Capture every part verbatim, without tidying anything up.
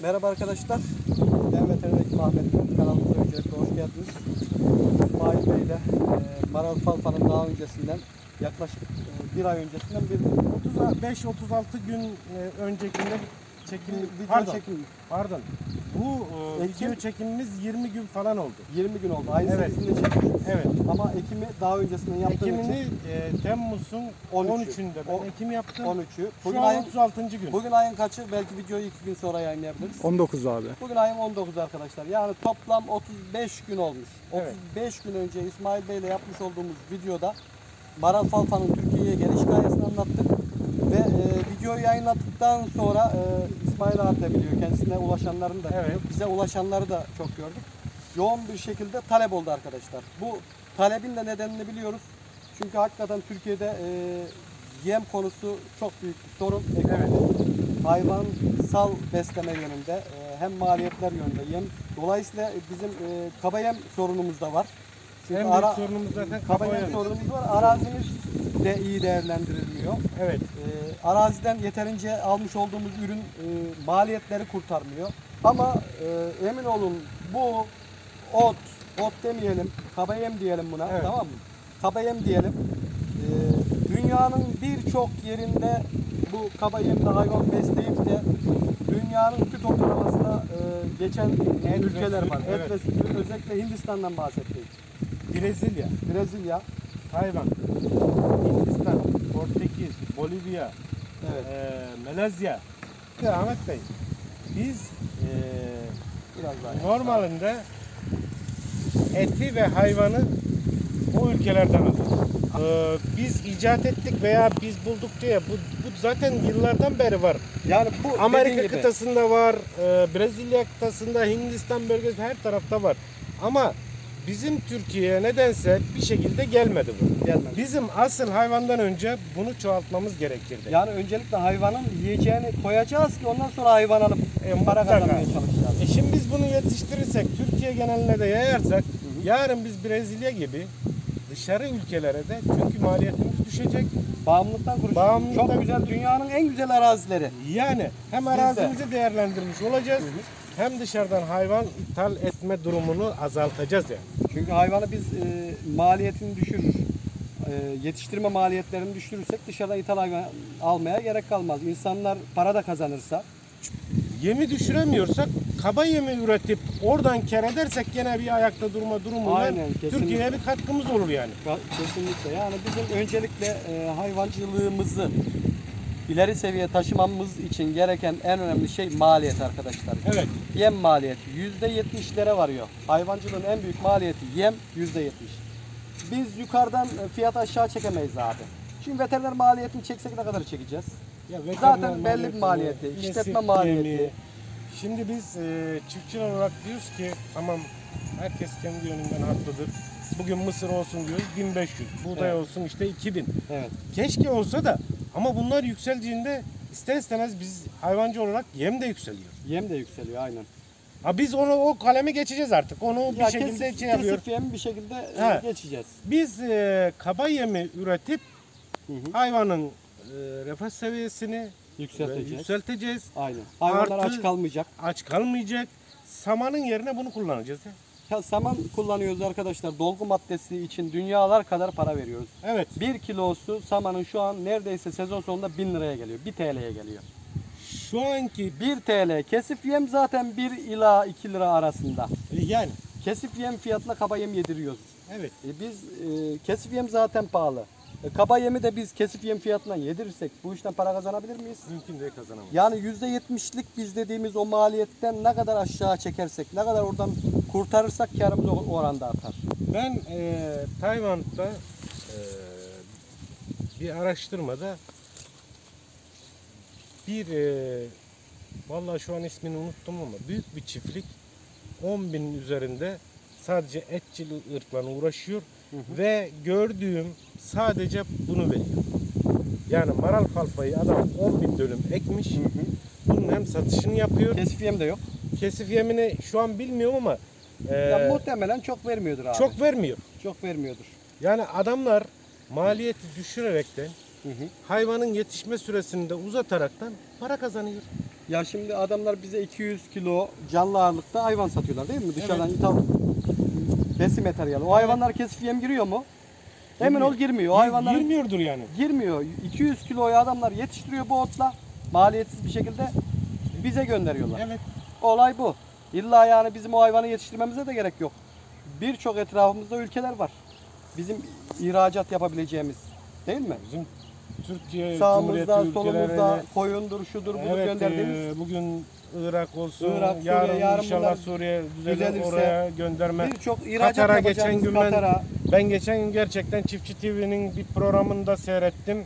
Merhaba arkadaşlar, ben Veteriner Hekim Ahmet Kurt. Kanalımıza öncelikle hoş geldiniz. İsmail Bey ile e, Maral Falfa'nın daha öncesinden yaklaşık e, bir ay öncesinden bir otuz beş otuz altı gün e, öncekinde çekim, video pardon, çekim. pardon. Bu e, Ekim, video çekimimiz yirmi gün falan oldu. yirmi gün oldu. Ayın Evet. sekizinde çekmişiz. Evet. Ama Ekim'i daha öncesinden yaptığım Ekimini için e, Temmuz'un on üçü. on üçünde ben O- Ekim yaptım. on üçü. Bugün Şu an ayın, otuz altıncı gün. bugün ayın kaçı? Belki videoyu iki gün sonra yayınlayabiliriz. on dokuz abi. Bugün ayın on dokuzu arkadaşlar. Yani toplam otuz beş gün olmuş. Evet. otuz beş gün önce İsmail Bey ile yapmış olduğumuz videoda Maral Falfa'nın Türkiye'ye geliş hikayesini anlattık. Ve e, videoyu yayınladıktan sonra e, İsmail abi de biliyor, kendisine ulaşanların da biliyor. Evet. Bize ulaşanları da çok gördük. Yoğun bir şekilde talep oldu arkadaşlar. Bu talebin de nedenini biliyoruz. Çünkü hakikaten Türkiye'de e, yem konusu çok büyük bir sorun. Ekonomi, hayvansal besleme yönünde e, hem maliyetler yönünde yem. Dolayısıyla bizim e, kaba yem sorunumuz da var. Çünkü En büyük sorunumuz zaten kaba kaba yem yem. sorunumuz var. Arazimiz de iyi değerlendirilmiyor. Evet. E, araziden yeterince almış olduğumuz ürün e, maliyetleri kurtarmıyor. Ama e, emin olun bu ot, ot demeyelim, kaba yem diyelim buna, Evet. tamam mı? Kaba yem diyelim. E, dünyanın birçok yerinde bu kaba yemle hayvan besleyip de dünyanın süt ortalamasına e, geçen Et ve ülkeler süt, var. Et evet. ve sütün özellikle Hindistan'dan bahsettik. Brezilya, Brezilya, Tayvan, Hindistan, Portekiz, Bolivya, evet. e, Malezya. Ahmet Bey, biz e, Biraz daha. normalinde eti ve hayvanı o ülkelerden alıyoruz. Ee, biz icat ettik veya biz bulduk diye bu, bu zaten yıllardan beri var. Yani bu Amerika dediğin gibi, kıtasında var, e, Brezilya kıtasında, Hindistan bölgesi her tarafta var. Ama bizim Türkiye'ye nedense bir şekilde gelmedi bu. gelmedi. Bizim asıl hayvandan önce bunu çoğaltmamız gerekirdi. Yani öncelikle hayvanın yiyeceğini koyacağız ki ondan sonra hayvan alıp E, para mutlaka. kazanmaya çalışacağız. E şimdi biz bunu yetiştirirsek, Türkiye geneline de yayarsak, yarın biz Brezilya gibi dışarı ülkelere de, çünkü maliyetimiz düşecek. Bağımlılıktan kuruşun. Bağımlılıktan- Çok güzel, dünyanın en güzel arazileri. Yani hem de. arazimizi değerlendirmiş olacağız, hem dışarıdan hayvan ithal etme durumunu azaltacağız yani. Çünkü hayvanı biz e, maliyetini düşürür. E, yetiştirme maliyetlerini düşürürsek dışarıdan ithal hayvan almaya gerek kalmaz. İnsanlar para da kazanırsa. Yemi düşüremiyorsak, kaba yemi üretip oradan kar edersek gene bir ayakta durma durumunda Aynen, kesinlikle. Türkiye'ye bir katkımız olur yani. Kesinlikle. Yani bizim öncelikle e, hayvancılığımızı ileri seviye taşımamız için gereken en önemli şey maliyet arkadaşlar. Evet. Yem maliyeti yüzde yetmişlere varıyor. Hayvancılığın en büyük maliyeti yem yüzde yetmiş. Biz yukarıdan fiyat aşağı çekemeyiz abi. Şimdi veteriner maliyetini çeksek ne kadar çekeceğiz? Ya veteriner Zaten belli bir maliyeti, nesip işletme maliyeti. yemi. Şimdi biz e, çiftçiler olarak diyoruz ki tamam, herkes kendi yönünden haklıdır. Bugün mısır olsun diyoruz bin beş yüz, buğday Evet. olsun işte iki bin. Evet. Keşke olsa da, ama bunlar yükseldiğinde ister istemez biz hayvancı olarak yem de yükseliyor. Yem de yükseliyor aynen. Ha biz onu o kaleme geçeceğiz artık. Onu bir Ya şekilde kesif, şey yapıyor. kesif yem bir şekilde e, Ha. geçeceğiz. Biz e, kaba yemi üretip Hı hı. hayvanın e, refah seviyesini Yükselteceğiz. yükselteceğiz. Aynen. Hayvanlar Artı- aç kalmayacak. Aç kalmayacak. Samanın yerine bunu kullanacağız. Ya. Ya saman kullanıyoruz arkadaşlar. Dolgu maddesi için dünyalar kadar para veriyoruz. Evet. Bir kilosu samanın şu an neredeyse sezon sonunda bin liraya geliyor. bir T L'ye geliyor. Şu anki bir T L. Kesif yem zaten bir ila iki lira arasında. yani Kesif yem fiyatına kaba yem yediriyoruz. evet. E biz e, kesif yem zaten pahalı. E, kaba yemi de biz kesif yem fiyatına yedirirsek bu işten para kazanabilir miyiz? Mümkün değil, kazanamayız. Yani yüzde yetmişlik biz dediğimiz o maliyetten ne kadar aşağı çekersek, ne kadar oradan kurtarırsak karımız o oranda artar. Ben e, Tayvan'da e, bir araştırmada bir e, vallahi şu an ismini unuttum ama büyük bir çiftlik on binin üzerinde sadece etçil ırklarla uğraşıyor. Hı hı. Ve gördüğüm sadece bunu veriyor. Yani Maral Falfa'yı adam on bin dönüm ekmiş. Hı hı. Bunun hem satışını yapıyor. Kesif yem de yok. Kesif yemini şu an bilmiyorum ama e, Ya muhtemelen çok vermiyordur abi. çok vermiyor. Çok vermiyordur. Yani adamlar maliyeti düşürerekten, Hı hı. hayvanın yetişme süresini de uzataraktan para kazanıyor. Ya şimdi adamlar bize iki yüz kilo canlı ağırlıkta hayvan satıyorlar değil mi? Dışarıdan Evet. ithal besin materyali. O hayvanlar kesif yem giriyor mu? Emin Girmiyor. ol girmiyor. O hayvanlar Girmiyordur yani. girmiyor. iki yüz kiloyu adamlar yetiştiriyor bu otla. Maliyetsiz bir şekilde bize gönderiyorlar. Evet. Olay bu. İlla yani bizim o hayvanı yetiştirmemize de gerek yok. Birçok etrafımızda ülkeler var. Bizim ihracat yapabileceğimiz değil mi? Bizim Türkiye Sağımızda, Cumhuriyeti solumuzda ülkelerine koyundur, şudur, budur evet, gönderdiğimiz e, bugün Irak olsun, Irak, Suriye, yarın, yarın inşallah bunlar Suriye düzelir, düzelirse oraya gönderme. birçok ihracat Katar'a yapacağımız geçen gün ben, Katar'a. ben geçen gün gerçekten Çiftçi T V'nin bir programını da seyrettim.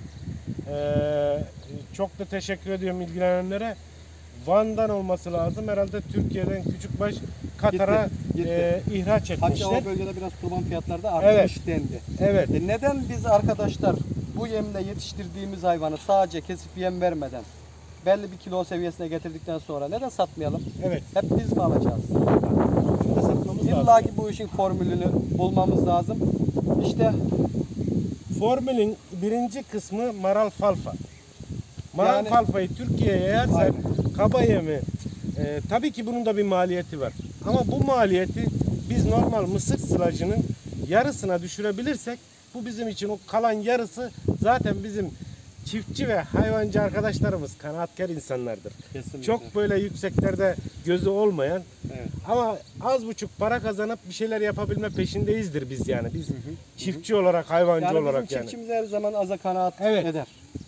Ee, çok da teşekkür ediyorum ilgilenenlere. Van'dan olması lazım. Herhalde Türkiye'den küçükbaş Katar'a Gitti, gitti. e, ihraç Hatta etmişler. o bölgede biraz kurban fiyatları da artmış Evet. dendi. Evet. E neden biz arkadaşlar bu yemle yetiştirdiğimiz hayvanı sadece kesip yem vermeden belli bir kilo seviyesine getirdikten sonra neden satmayalım? Evet. Hep biz mi alacağız? Şimdi de satmamız İlla lazım. ki bu işin formülünü bulmamız lazım. İşte Formülün birinci kısmı maral falfa. Maral Yani- falfayı Türkiye'ye yersen Aynen. kaba yemi e, tabii ki bunun da bir maliyeti var. Ama bu maliyeti biz normal mısır sılacının yarısına düşürebilirsek bu bizim için o kalan yarısı zaten bizim çiftçi ve hayvancı arkadaşlarımız kanaatkar insanlardır. kesinlikle. Çok böyle yükseklerde gözü olmayan Evet. ama az buçuk para kazanıp bir şeyler yapabilme peşindeyizdir biz yani. Biz hı. çiftçi olarak, hayvancı Yani bizim olarak yani. çiftçimiz her zaman aza kanaat Evet. eder.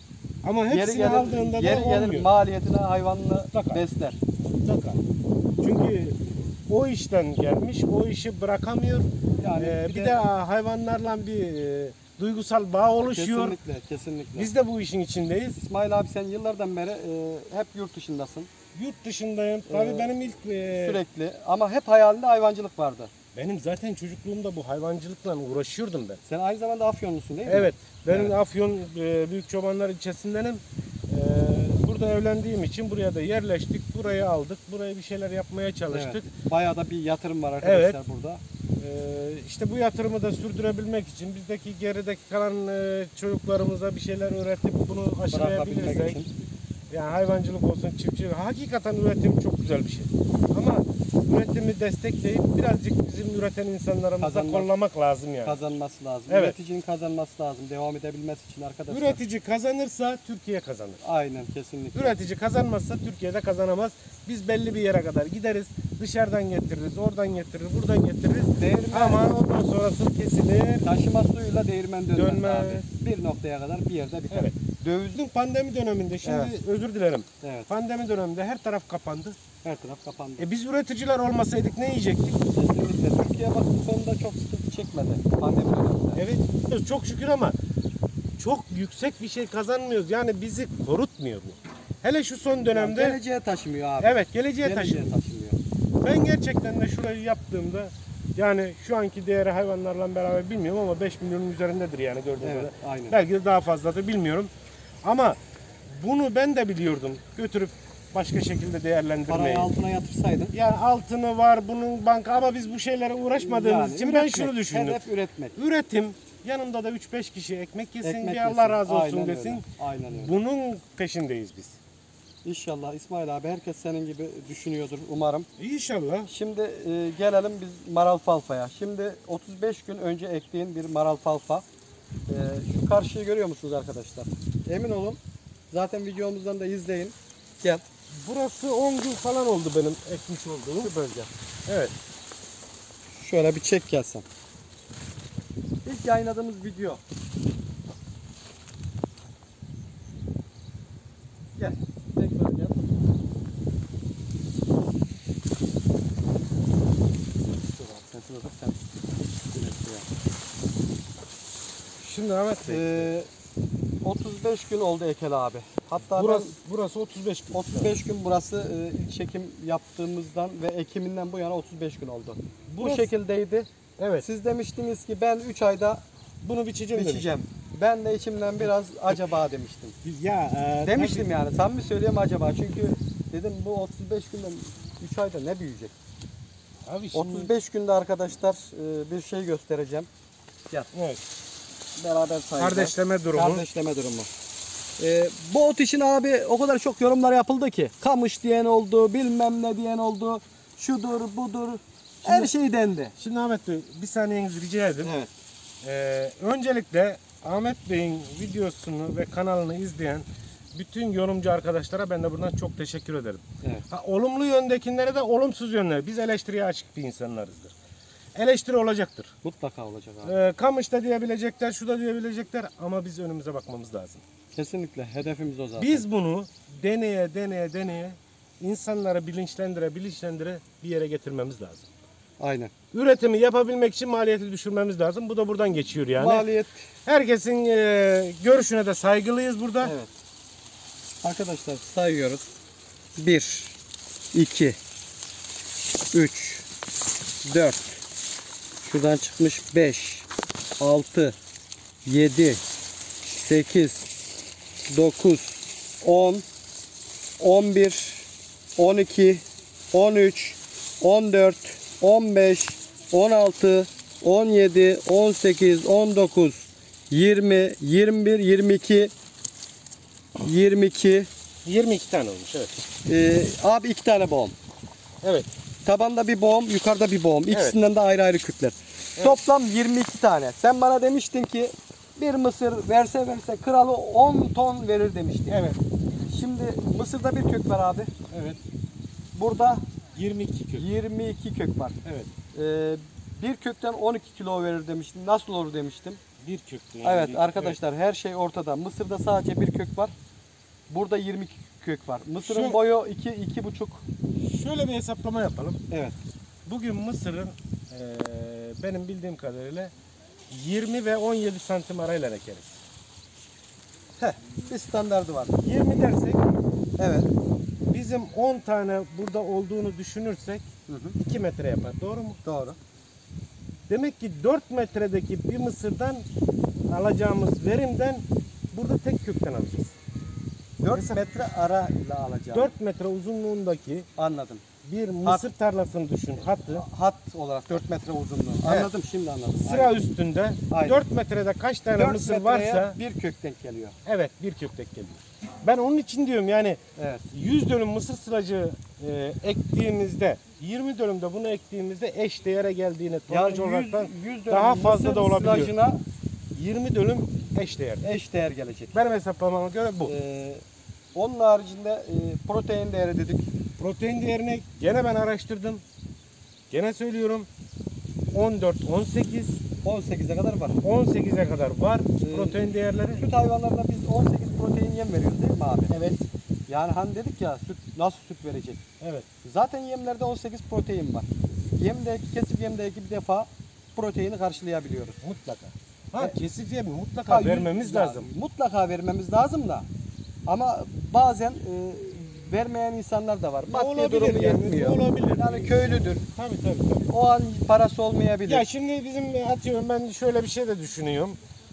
Ama Yeri hepsini gelir, aldığında da yeri gelir olmuyor. maliyetine hayvanını Mutlaka. besler. Mutlaka. Çünkü o işten gelmiş, o işi bırakamıyor. Yani Ee, bir bir, de- de, hayvanlarla bir e, duygusal bağ oluşuyor. Kesinlikle, kesinlikle. Biz de bu işin içindeyiz. İsmail abi sen yıllardan beri e, hep yurt dışındasın. Yurt dışındayım. Tabii Ee, benim ilk e, Sürekli ama hep hayalinde hayvancılık vardı. benim zaten çocukluğumda bu hayvancılıkla uğraşıyordum ben. Sen aynı zamanda Afyonlusun değil mi? Evet. Benim Evet. Afyon e, Büyük Çobanlar ilçesindenim. E, burada evlendiğim için buraya da yerleştik. Burayı aldık. Buraya bir şeyler yapmaya çalıştık. Evet. Bayağı da bir yatırım var arkadaşlar Evet. burada. Ee, işte bu yatırımı da sürdürebilmek için bizdeki gerideki kalan e, çocuklarımıza bir şeyler öğretip bunu Bırakabilmek aşılayabilirsek için. yani hayvancılık olsun, çiftçilik, hakikaten üretim çok güzel bir şey. Ama üretimi destekleyip birazcık bizim üreten insanlarımıza Kazanmak- kollamak lazım yani. Kazanması lazım. Evet. Üreticinin kazanması lazım. Devam edebilmesi için arkadaşlar. Üretici kazanırsa Türkiye kazanır. Aynen kesinlikle. Üretici kazanmazsa Türkiye'de kazanamaz. Biz belli bir yere kadar gideriz, dışarıdan getiririz, oradan getiririz, buradan getiririz. Değirmen- Ama ondan sonrası kesilir. Taşıma suyuyla değirmen dönmez, Dönmez. abi. Bir noktaya kadar bir yerde biter. Evet. Döviz. Bizim pandemi döneminde şimdi Evet. özür dilerim. Evet. Pandemi döneminde her taraf kapandı. Her taraf kapandı. E biz üreticiler olmasaydık ne yiyecektik? Kesinlikle. Türkiye bak bu konuda çok sıkıntı çekmedi. Pandemi döneminde. Evet. Çok şükür ama çok yüksek bir şey kazanmıyoruz. Yani bizi korutmuyor bu. Hele şu son dönemde Yani geleceğe taşımıyor abi. evet geleceğe Geleceğe taşıyor. taşımıyor. Ben gerçekten de şurayı yaptığımda yani şu anki değeri hayvanlarla beraber bilmiyorum ama beş milyonun üzerindedir yani gördüğünüz Evet, gibi. aynen. Belki de daha fazladır bilmiyorum. Ama bunu ben de biliyordum. Götürüp başka şekilde değerlendirmeyi. Parayı altına yatırsaydın. Yani altını var bunun banka ama biz bu şeylere uğraşmadığımız Yani için ben üretmek, şunu düşündüm. Hedef üretmek. Üretim yanımda da üç beş kişi ekmek yesin Ekmek bir yesin. Allah razı olsun Aynen desin. öyle. Aynen öyle. Bunun peşindeyiz biz. İnşallah İsmail abi herkes senin gibi düşünüyordur umarım. İnşallah. Şimdi e, gelelim biz maral falfaya. Şimdi otuz beş gün önce ektiğin bir maral falfa. E, şu karşıyı görüyor musunuz arkadaşlar? Emin olun. Zaten videomuzdan da izleyin. Gel. Burası on gün falan oldu benim ekmiş olduğum. Şu bölge. Evet. Şöyle bir çek gelsen. İlk yayınladığımız video. Gel. Tekrar gel. Dur abi, sen şurada dur, sen. Evet, ya. Şimdi Ahmet Bey. Ee, otuz beş gün oldu Ekel abi. Hatta burası, burası otuz beş gün. ben otuz beş gün burası e, ilk çekim yaptığımızdan ve ekiminden bu yana otuz beş gün oldu. Bu Burası- şekildeydi. Evet. Siz demiştiniz ki ben üç ayda Bunu biçeceğim demiş. biçeceğim. Ben de içimden biraz acaba demiştim. Ya e, Demiştim yani. Samimi söylüyorum acaba. Çünkü dedim bu otuz beş günde üç ayda ne büyüyecek? tabii- Abi şimdi, otuz beş günde arkadaşlar e, bir şey göstereceğim. Gel. evet. Beraber sayacağız. Kardeşleme durumu. Kardeşleme durumu. Ee, bu ot için abi o kadar çok yorumlar yapıldı ki. Kamış diyen oldu, bilmem ne diyen oldu. Şudur, budur. Her şey dendi. Şimdi Ahmet Bey bir saniyenizi rica edin. Evet. Ee, öncelikle Ahmet Bey'in videosunu ve kanalını izleyen bütün yorumcu arkadaşlara ben de buradan çok teşekkür ederim. Evet. Ha, olumlu yöndekilere de olumsuz yönleri. Biz eleştiriye açık bir insanlarızdır. Eleştiri olacaktır. Mutlaka olacak abi. Ee, Kamış'ta diyebilecekler, şurada diyebilecekler ama biz önümüze bakmamız lazım. Kesinlikle hedefimiz o zaten. Biz bunu deneye deneye deneye insanları bilinçlendire bilinçlendire bir yere getirmemiz lazım. Aynen. Üretimi yapabilmek için maliyeti düşürmemiz lazım. Bu da buradan geçiyor yani. Maliyet. Herkesin e, görüşüne de saygılıyız burada. Evet. Arkadaşlar sayıyoruz. bir, iki, üç, dört. Şuradan çıkmış beş, altı, yedi, sekiz, dokuz, on, on bir, on iki, on üç, on dört, on beş, on altı, on yedi, on sekiz, on dokuz, yirmi, yirmi bir, yirmi iki, yirmi iki. yirmi iki tane olmuş evet. Ee, abi iki tane boğum. Evet. Tabanda bir boğum, yukarıda bir boğum. İkisinden de ayrı ayrı kütler. Evet. Toplam yirmi iki tane. Sen bana demiştin ki bir mısır verse verse kralı on ton verir demiştin. Evet. Şimdi mısırda bir kök var abi. Evet. Burada yirmi iki kök. yirmi iki kök var. Evet. Ee, bir kökten on iki kilo verir demiştim. Nasıl olur demiştim. Bir köktü. Yani. Evet Bir- arkadaşlar her şey ortada. Mısırda sadece bir kök var. Burada yirmi iki kök var. Mısırın Şu- boyu iki iki buçuk. Evet. Şöyle bir hesaplama yapalım. Evet. Bugün mısırın e, benim bildiğim kadarıyla yirmi ve on yedi santim arayla ekeriz. Heh, bir standardı var. yirmi dersek Evet. bizim on tane burada olduğunu düşünürsek Hı hı. iki metre yapar. Doğru mu? Doğru. Demek ki dört metredeki bir mısırdan alacağımız verimden burada tek kökten alacağız. dört Mesela- metre ara ile alacağım. dört metre uzunluğundaki Anladım. bir mısır tarlasını düşün. Hattı Hat olarak dört metre uzunluğu. Evet. Anladım şimdi anladım. sıra Aynen. üstünde Aynen. dört metrede kaç tane Dört mısır metreye varsa bir kök denk geliyor. evet bir kök tek geliyor. Ben onun için diyorum yani Evet. yüz dönüm mısır sılacı e, ektiğimizde yirmi dönümde bunu ektiğimizde eş değere geldiğine Yani tonaj olarak yüz, da yüz dönüm daha fazla mısır da olabiliyor. silajına yirmi dönüm eş değer. eş değer gelecek. Benim hesaplamama göre bu. Ee, onun haricinde e, protein değeri dedik. Protein değerini gene ben araştırdım. Gene söylüyorum. on dört on sekiz on sekize kadar var. on sekize kadar var Ee, protein değerleri. Süt hayvanlarına biz on sekiz protein yem veriyoruz değil mi abi? Evet. Yani hani dedik ya süt nasıl süt verecek? Evet. Zaten yemlerde on sekiz protein var. Yemdeki kesif yemdeki bir defa proteini karşılayabiliyoruz. Mutlaka. Ha E, kesif yemi mutlaka Ha, yüz- vermemiz ya, lazım. Mutlaka vermemiz lazım da. Ama bazen e, vermeyen insanlar da var. Maddi Olabilir durumu yani, yetmiyor. olabilir. Yani köylüdür. Tabii tabii tabii. O an parası olmayabilir. Ya şimdi bizim atıyorum ben şöyle bir şey de düşünüyorum.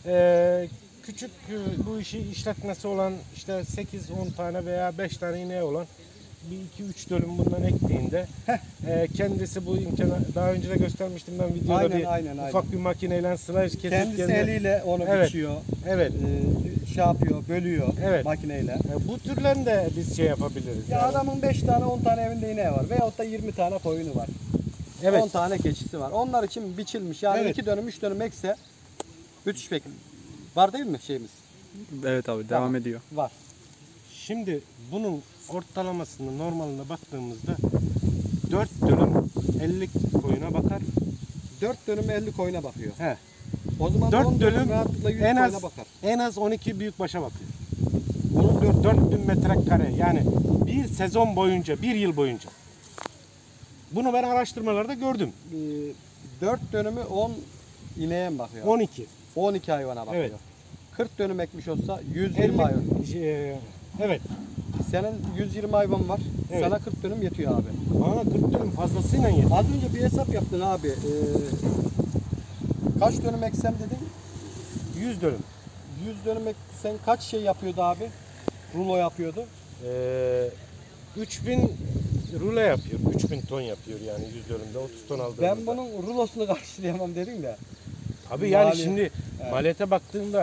Ee, küçük e, bu işi işletmesi olan işte sekiz on tane veya beş tane ineği olan bir iki üç dönüm bundan ektiğinde e, kendisi bu imkanı daha önce de göstermiştim ben videoda Aynen, bir aynen, ufak aynen. bir makineyle sılaj kesip Kendisi kendi- eliyle onu Evet. biçiyor. Evet. E, şey yapıyor, bölüyor Evet. makineyle. E, bu türlerini de biz şey yapabiliriz. Ya yani. adamın beş tane on tane evinde ineği var veyahut da yirmi tane koyunu var. Evet. on tane keçisi var. Onlar için biçilmiş. Yani Evet. iki dönüm üç dönüm ekse müthiş pek var değil mi şeyimiz? Evet abi devam Tamam. ediyor. Var. Şimdi bunun ortalamasını normaline baktığımızda dört dönüm elli koyuna bakar. dört dönüm elli koyuna bakıyor. He. O zaman Dört on dönüm rahatlıkla yüz en koyuna az bakar. en az on iki büyük başa bakıyor. Onun dört dört bin metrekare yani bir sezon boyunca, bir yıl boyunca. Bunu ben araştırmalarda gördüm. Ee, dört dönümü on ineğe mi bakıyor? on iki. on iki hayvana bakıyor. Evet. kırk dönüm ekmiş olsa yüz yirmi hayvan. elli, e, evet. Senin yüz yirmi hayvan var. Evet. Sana kırk dönüm yetiyor abi. Bana kırk dönüm fazlasıyla yeter. Az önce bir hesap yaptın abi. Ee, kaç dönüm eksem dedin? yüz dönüm. yüz dönüm eksen kaç şey yapıyordu abi? Rulo yapıyordu. Ee, üç bin rule yapıyor. üç bin ton yapıyor yani yüz dönümde otuz ton aldığımızda. Ben bunun rulosunu karşılayamam dedin de. Tabii yani Mali- şimdi Evet. maliyete baktığında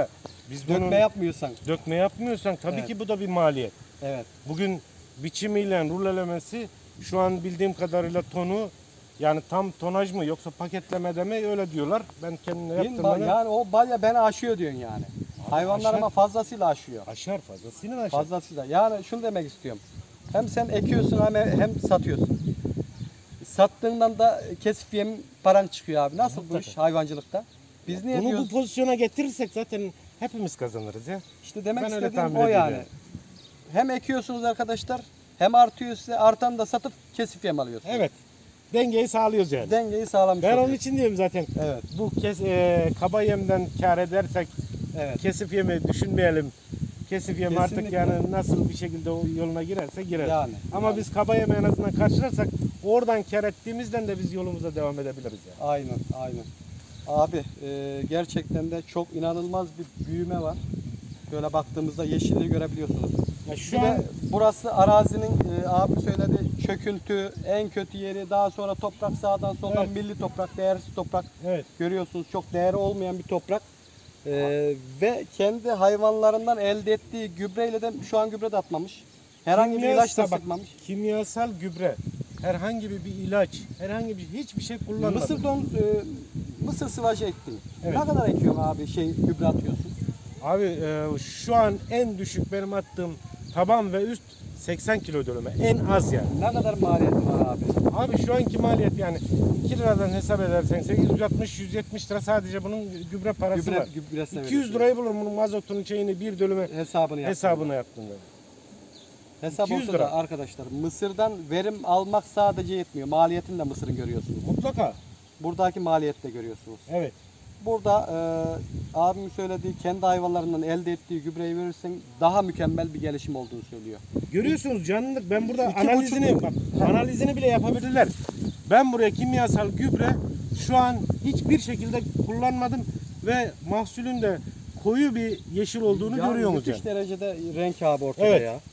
Biz Dökme bunun yapmıyorsan. dökme yapmıyorsan tabii Evet. ki bu da bir maliyet. Evet. Bugün biçimiyle rulelemesi şu an bildiğim kadarıyla tonu yani tam tonaj mı yoksa paketleme mi öyle diyorlar. Ben kendime Bin yaptım. ba- bana. yani o balya beni aşıyor diyorsun yani. Hayvanlarıma aşar. fazlasıyla aşıyor. Aşar fazlasıyla aşar. Fazlasıyla. Yani şunu demek istiyorum. Hem sen ekiyorsun hem, hem satıyorsun. Sattığından da kesip yem paran çıkıyor abi. Nasıl bu iş hayvancılıkta? Biz ne Bunu bu yapıyoruz? pozisyona getirirsek zaten hepimiz kazanırız ya. İşte demek Ben öyle istediğim tahmin o yani. ediyorum. Hem ekiyorsunuz arkadaşlar hem artıyor size artan da satıp kesip yem alıyorsunuz. Evet. Dengeyi sağlıyoruz yani. Dengeyi sağlamış Ben onun oluyoruz. için diyorum zaten. Evet. Bu kes, e, kaba yemden kar edersek Evet. kesip yemi düşünmeyelim. Kesip yem artık Kesinlikle. yani nasıl bir şekilde o yoluna girerse girer. Yani, Ama yani. biz kaba yemi en azından karşılarsak oradan kar ettiğimizden de biz yolumuza devam edebiliriz yani. Aynen, aynen. Abi e, gerçekten de çok inanılmaz bir büyüme var. Şöyle baktığımızda yeşilliği görebiliyorsunuz. Ya şu Bir an de burası arazinin e, abi söyledi çöküntü, en kötü yeri, daha sonra toprak sağdan soldan Evet. milli toprak, değersiz toprak evet. görüyorsunuz. Çok değeri olmayan bir toprak. E, ve kendi hayvanlarından elde ettiği gübreyle de şu an gübre de atmamış. Herhangi bir ilaç da Kimyasal- bak, sıkmamış. Kimyasal gübre, herhangi bir, bir ilaç, herhangi bir hiçbir şey kullanmadım. Mısır don, e, mısır sıvacı ektin. Evet. Ne kadar ekiyorsun abi şey gübre atıyorsun? Abi e, şu an en düşük benim attığım taban ve üst seksen kilo dönüme. En az yani. Ne kadar maliyeti var abi? Abi şu anki maliyet yani iki liradan hesap edersen sekiz yüz altmış yüz yetmiş lira sadece bunun gübre parası Gübre, var. gübresine iki yüz veriyorsun. lirayı bulur bunun mazotun şeyini bir dönüme hesabını yap. hesabına yaptığında. Hesap iki yüz olsa lira. da arkadaşlar mısırdan verim almak sadece yetmiyor. Maliyetini de mısırın görüyorsunuz. Mutlaka. Buradaki maliyeti de görüyorsunuz. Evet. Burada e, abimin söylediği kendi hayvanlarından elde ettiği gübreyi verirsen daha mükemmel bir gelişim olduğunu söylüyor. Görüyorsunuz canlı ben burada İki analizini buçuk- bak analizini bile yapabilirler. Ben buraya kimyasal gübre şu an hiçbir şekilde kullanmadım ve mahsulün de koyu bir yeşil olduğunu Yani görüyorsunuz müthiş yani. derecede renk abi ortada Evet. ya.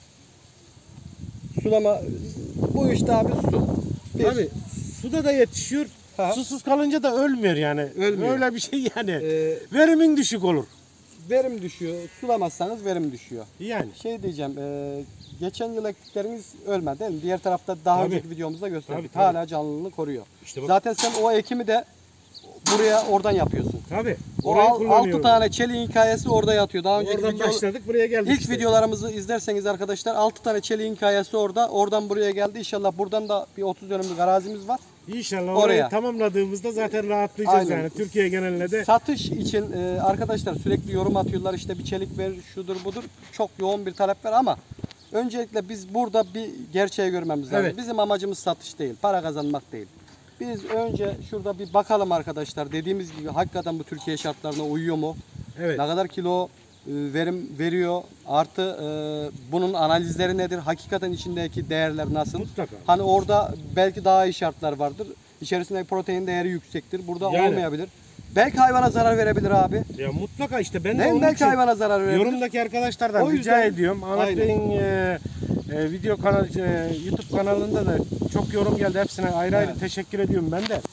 Sulama bu işte abi su. Bir, Tabii suda da yetişiyor. Ha. Susuz kalınca da ölmüyor yani. Ölmüyor. Öyle bir şey yani. e, Verimin düşük olur. verim düşüyor. Sulamazsanız verim düşüyor. Yani. Şey diyeceğim, e, geçen yıl ektikleriniz ölmedi değil mi? Diğer tarafta daha Tabii. önceki videomuzda gösterdik. Tabii, tabii. Hala canlılığını koruyor. İşte bak. Zaten sen o ekimi de buraya oradan yapıyorsun. Tabii. O Orayı al- kullanıyorum. altı tane çeliğin hikayesi orada yatıyor. Daha önceki Oradan video, başladık buraya geldik. ilk işte. videolarımızı izlerseniz arkadaşlar altı tane çeliğin hikayesi orada. Oradan buraya geldi. İnşallah buradan da bir otuz dönümlük arazimiz var. İnşallah Oraya. orayı tamamladığımızda zaten rahatlayacağız Aynen. yani. Türkiye geneline de. Satış için e, arkadaşlar sürekli yorum atıyorlar işte bir çelik ver şudur budur. Çok yoğun bir talep var ama öncelikle biz burada bir gerçeği görmemiz lazım. Evet. Bizim amacımız satış değil, para kazanmak değil. Biz önce şurada bir bakalım arkadaşlar. Dediğimiz gibi hakikaten bu Türkiye şartlarına uyuyor mu? Evet. Ne kadar kilo e, verim veriyor? Artı e, bunun analizleri nedir? Hakikaten içindeki değerler nasıl? Mutlaka. Hani orada belki daha iyi şartlar vardır. İçerisindeki protein değeri yüksektir. Burada Yani. olmayabilir. Belki hayvana zarar verebilir abi. Ya mutlaka işte ben de Değil mi? onun Belki için hayvana zarar verebilir. yorumdaki arkadaşlardan O rica yüzden- ediyorum. Ahmet Aynen. Bey'in e, e, video kanal, e, YouTube kanalında da çok yorum geldi. Hepsine ayrı ayrı Evet. teşekkür ediyorum ben de.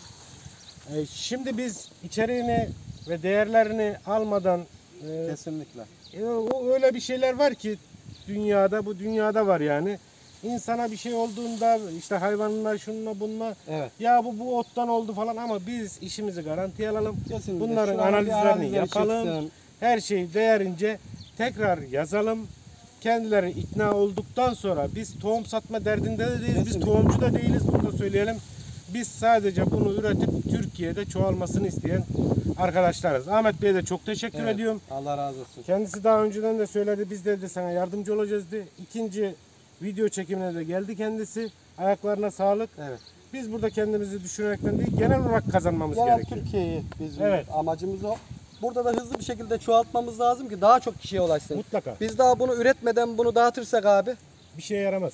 E, şimdi biz içeriğini ve değerlerini almadan e, Kesinlikle. e, o öyle bir şeyler var ki dünyada bu dünyada var yani. İnsana bir şey olduğunda işte hayvanlar şununla bununla Evet. ya bu bu ottan oldu falan ama biz işimizi garantiye alalım. Kesinlikle. Bunların Şu an bir analizlerini analizleri yapalım. çıksın. Her şey değerince tekrar yazalım. Kendileri ikna olduktan sonra biz tohum satma derdinde de değiliz. Biz Kesinlikle. tohumcu da değiliz. Bunu da söyleyelim. Biz sadece bunu üretip Türkiye'de çoğalmasını isteyen arkadaşlarız. Ahmet Bey'e de çok teşekkür Evet. ediyorum. Allah razı olsun. Kendisi daha önceden de söyledi. Biz de, de sana yardımcı olacağız diye. İkinci video çekimine de geldi kendisi. Ayaklarına sağlık. Evet. Biz burada kendimizi düşünerekten değil, genel olarak kazanmamız Genel gerekiyor. Türkiye'yi bizim Evet. amacımız o. Burada da hızlı bir şekilde çoğaltmamız lazım ki daha çok kişiye ulaşsın. Mutlaka. Biz daha bunu üretmeden bunu dağıtırsak abi Bir şeye yaramaz.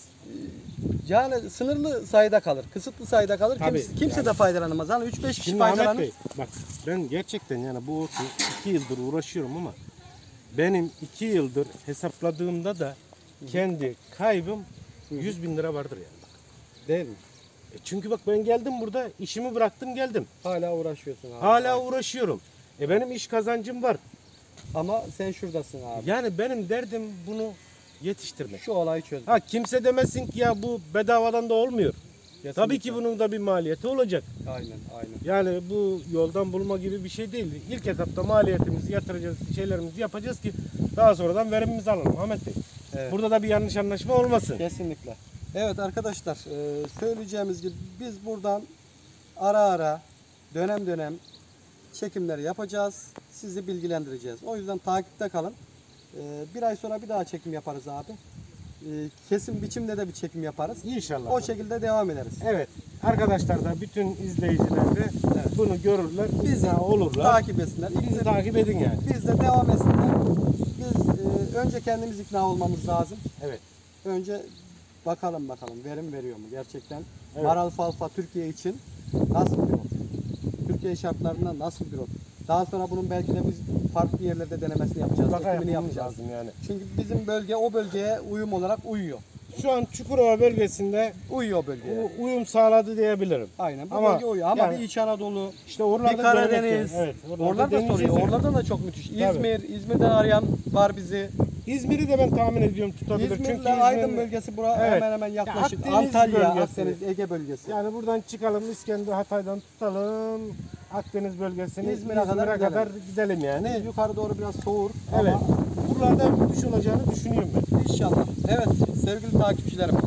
yani sınırlı sayıda kalır. Kısıtlı sayıda kalır. Tabii, kimse kimse yani. de faydalanamaz. Hani üç beş kişi Şimdi Ahmet faydalanır. Bey, bak ben gerçekten yani bu otu iki yıldır uğraşıyorum ama benim iki yıldır hesapladığımda da kendi kaybım yüz bin lira vardır yani. Değil mi? E çünkü bak ben geldim burada işimi bıraktım geldim. Hala uğraşıyorsun abi. Hala uğraşıyorum. E benim iş kazancım var. Ama sen şuradasın abi. Yani benim derdim bunu yetiştirmek. Şu olayı çözdüm. Ha kimse demesin ki ya bu bedavadan da olmuyor. Kesinlikle. Tabii ki bunun da bir maliyeti olacak. Aynen aynen. Yani bu yoldan bulma gibi bir şey değil. İlk etapta maliyetimizi yatıracağız, şeylerimizi yapacağız ki daha sonradan verimimizi alalım Ahmet Bey. Evet. Burada da bir yanlış anlaşma olmasın. Kesinlikle. Evet arkadaşlar, e, söyleyeceğimiz gibi biz buradan ara ara dönem dönem çekimleri yapacağız. Sizi bilgilendireceğiz. O yüzden takipte kalın. E, bir ay sonra bir daha çekim yaparız abi. E, kesim biçimde de bir çekim yaparız. İnşallah. O şekilde devam ederiz. Evet. Arkadaşlar da bütün izleyiciler de Evet. bunu görürler, Bizi ikna olurlar. takip etsinler. Bizi takip edin yani. Biz de devam etsinler. Biz e, önce kendimiz ikna olmamız lazım. Evet. Önce bakalım bakalım verim veriyor mu gerçekten? Evet. Maral falfa Türkiye için nasıl bir ot? Türkiye şartlarında nasıl bir ot? Daha sonra bunun belki de biz farklı yerlerde denemesini yapacağız, Mutlaka ekimini yapmamız yapacağız. lazım yani. Çünkü bizim bölge o bölgeye uyum olarak uyuyor. Şu an Çukurova bölgesinde Uyuyor o bölgeye. u- uyum sağladı diyebilirim. Aynen bu Ama bölge uyuyor ama yani bir İç Anadolu, İşte oralarda bir Karadeniz, denemek yani. Evet, oralarda oralarda deneyeceğiz soruyor. yani. Oralardan da çok müthiş. Tabii. İzmir, İzmir'den arayan var bizi. İzmir'i de ben tahmin ediyorum tutabilir. İzmir'le Çünkü Aydın İzmir- bölgesi bura Evet. hemen hemen yaklaşık. Akdeniz Antalya, bölgesi. Akdeniz, Ege bölgesi. Yani buradan çıkalım İskender Hatay'dan tutalım Akdeniz bölgesini İzmir'e İzmir'e kadar kadar, gidelim. gidelim yani. Yukarı doğru biraz soğur Evet. ama Buralarda müthiş olacağını düşünüyorum ben. İnşallah. Evet sevgili takipçilerim.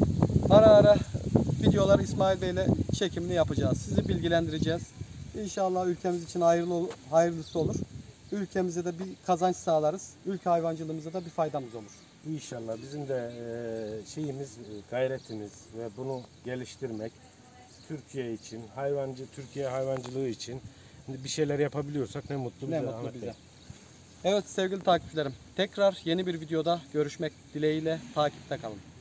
Ara ara videolar İsmail Bey ile çekimini yapacağız. Sizi bilgilendireceğiz. İnşallah ülkemiz için hayırlı ol- hayırlısı olur. Ülkemize de bir kazanç sağlarız. Ülke hayvancılığımıza da bir faydamız olur. İnşallah bizim de e, şeyimiz, e, gayretimiz ve bunu geliştirmek Türkiye için, hayvancı Türkiye hayvancılığı için bir şeyler yapabiliyorsak ne mutlu bize. Ne mutlu Ahmet bize. Bey. Evet sevgili takipçilerim. Tekrar yeni bir videoda görüşmek dileğiyle takipte kalın.